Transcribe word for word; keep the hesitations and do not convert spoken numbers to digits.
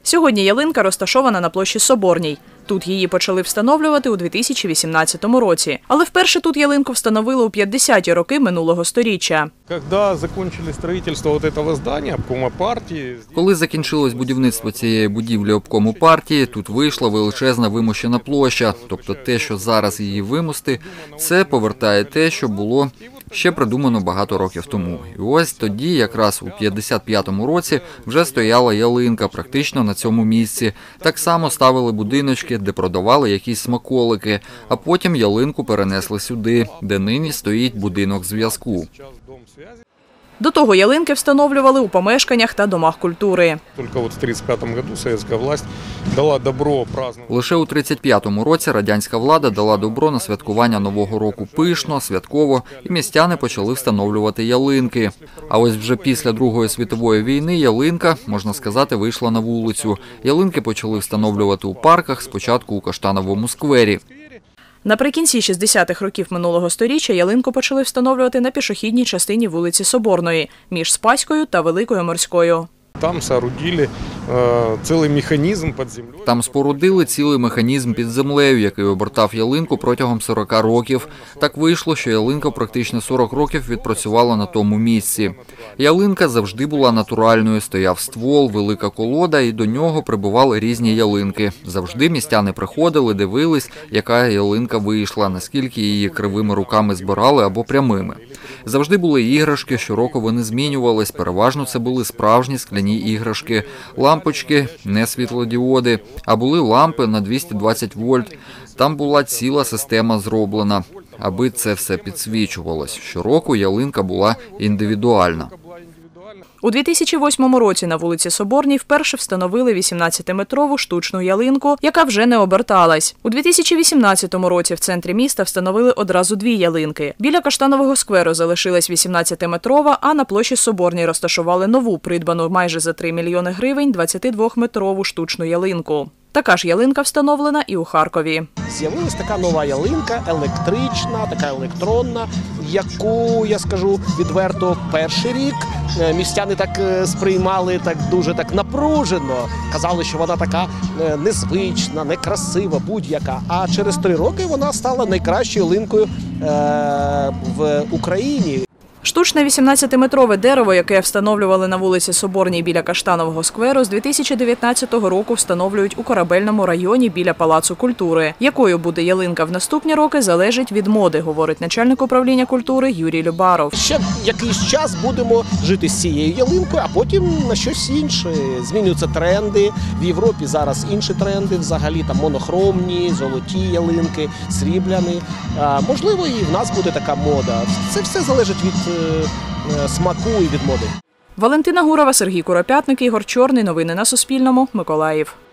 Сьогодні ялинка розташована на площі Соборній. Тут її почали встановлювати у дві тисячі вісімнадцятому році. Але вперше тут ялинку встановили у п'ятдесяті роки минулого сторіччя. Коли закінчилось будівництво цієї будівлі обкому партії, тут вийшла величезна вимощена площа. Тобто те, що зараз її вимости, це повертає те, що було ще придумано багато років тому. І ось тоді, якраз у п'ятдесят п'ятому році, вже стояла ялинка практично на цьому місці. Так само ставили будиночки, де продавали якісь смаколики, а потім ялинку перенесли сюди, де нині стоїть будинок зв'язку. До того ялинки встановлювали у помешканнях та домах культури. Лише у тридцять п'ятому році радянська влада дала добро на святкування Нового року пишно, святково, і містяни почали встановлювати ялинки. А ось вже після Другої світової війни ялинка, можна сказати, вийшла на вулицю. Ялинки почали встановлювати у парках, спочатку у Каштановому сквері. Наприкінці шістдесятих років минулого сторіччя ялинку почали встановлювати на пішохідній частині вулиці Соборної, між Спаською та Великою Морською. Там соорудили цілий механізм під землею. Там спорудили цілий механізм під землею, який обертав ялинку протягом сорока років. Так вийшло, що ялинка практично сорок років відпрацювала на тому місці. Ялинка завжди була натуральною, стояв ствол, велика колода, і до нього прибували різні ялинки. Завжди містяни приходили, дивились, яка ялинка вийшла, наскільки її кривими руками збирали або прямими. Завжди були іграшки, щороку вони змінювались, переважно це були справжні скляні іграшки. Лампочки, не світлодіоди, а були лампи на двісті двадцять вольт. Там була ціла система зроблена, аби це все підсвічувалось. Щороку ялинка була індивідуальна. У дві тисячі восьмому році на вулиці Соборній вперше встановили вісімнадцятиметрову штучну ялинку, яка вже не оберталась. У дві тисячі вісімнадцятому році в центрі міста встановили одразу дві ялинки. Біля Каштанового скверу залишилась вісімнадцятиметрова, а на площі Соборній розташували нову, придбану майже за три мільйони гривень, двадцятидвометрову штучну ялинку. Така ж ялинка встановлена і у Харкові. З'явилась така нова ялинка, електрична, така електронна, яку, я скажу відверто, перший рік містяни так сприймали так дуже так напружено. Казали, що вона така незвична, некрасива, будь-яка. А через три роки вона стала найкращою ялинкою в Україні. Штучне вісімнадцятиметрове дерево, яке встановлювали на вулиці Соборній біля Каштанового скверу, з дві тисячі дев'ятнадцятого року встановлюють у Корабельному районі біля Палацу культури. Якою буде ялинка в наступні роки, залежить від моди, говорить начальник управління культури Юрій Любаров. Ще якийсь час будемо жити з цією ялинкою, а потім на щось інше. Змінюються тренди. В Європі зараз інші тренди, взагалі там монохромні, золоті ялинки, срібляні. А, можливо, і в нас буде така мода. Це все залежить від смаку і від моди. Валентина Гурова, Сергій Куропятник, Ігор Чорний. Новини на Суспільному. Миколаїв.